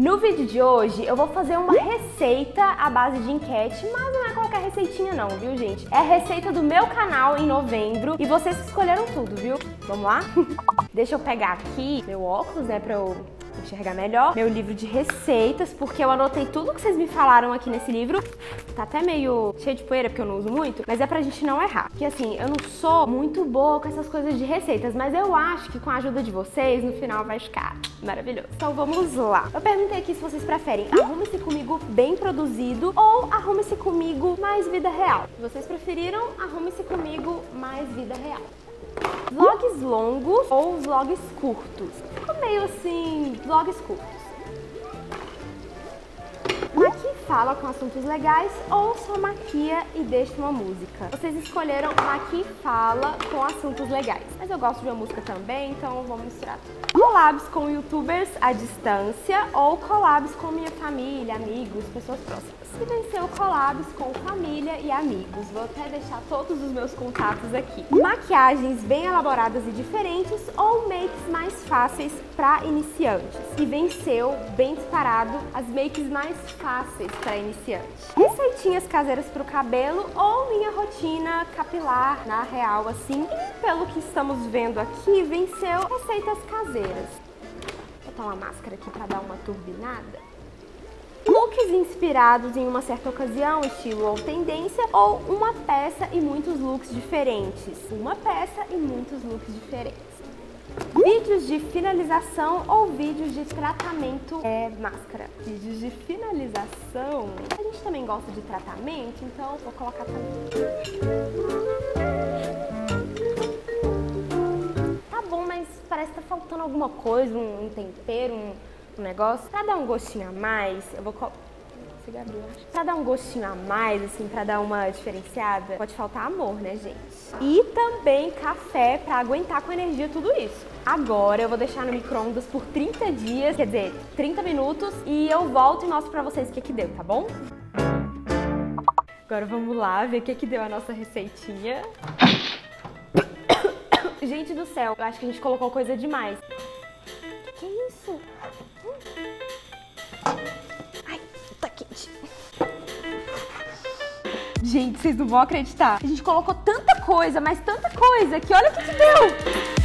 No vídeo de hoje eu vou fazer uma receita à base de enquete, mas não é qualquer receitinha não, viu gente? É a receita do meu canal em novembro e vocês escolheram tudo, viu? Vamos lá? Deixa eu pegar aqui meu óculos, né, pra eu enxergar melhor. Meu livro de receitas, porque eu anotei tudo que vocês me falaram aqui nesse livro. Tá até meio cheio de poeira, porque eu não uso muito, mas é pra gente não errar. Porque assim, eu não sou muito boa com essas coisas de receitas, mas eu acho que com a ajuda de vocês, no final vai ficar maravilhoso. Então vamos lá. Eu perguntei aqui se vocês preferem Arrume-se Comigo bem produzido ou Arrume-se Comigo mais vida real. Se vocês preferiram Arrume-se Comigo mais vida real. Vlogs longos ou vlogs curtos? Ficou meio assim, vlogs curtos. Maqui fala com assuntos legais ou só maquia e deixa uma música? Vocês escolheram Maqui fala com assuntos legais. Mas eu gosto de uma música também, então vamos misturar tudo. Collabs com youtubers à distância ou collabs com minha família, amigos, pessoas próximas? Se venceu collabs com família e amigos. Vou até deixar todos os meus contatos aqui. Maquiagens bem elaboradas e diferentes ou makes mais fáceis para iniciantes? E venceu, bem disparado, as makes mais fáceis para iniciantes. Receitinhas caseiras para o cabelo ou minha rotina capilar, na real, assim. E pelo que estamos vendo aqui, venceu receitas caseiras. Vou botar uma máscara aqui para dar uma turbinada. Looks inspirados em uma certa ocasião, estilo ou tendência, ou uma peça e muitos looks diferentes? Uma peça e muitos looks diferentes. Vídeos de finalização ou vídeos de tratamento máscara? Vídeos de finalização? A gente também gosta de tratamento, então vou colocar também. Tá bom, mas parece que tá faltando alguma coisa, um tempero, um negócio. Pra dar um gostinho a mais, eu vou pra dar um gostinho a mais, assim, pra dar uma diferenciada, pode faltar amor, né, gente? E também café pra aguentar com energia tudo isso. Agora eu vou deixar no micro-ondas por 30 dias, quer dizer, 30 minutos, e eu volto e mostro pra vocês o que deu, tá bom? Agora vamos lá ver o que deu a nossa receitinha. Gente do céu, eu acho que a gente colocou coisa demais. Que é isso? Ai, tá quente. Gente, vocês não vão acreditar. A gente colocou tanta coisa, mas tanta coisa, que olha o que deu.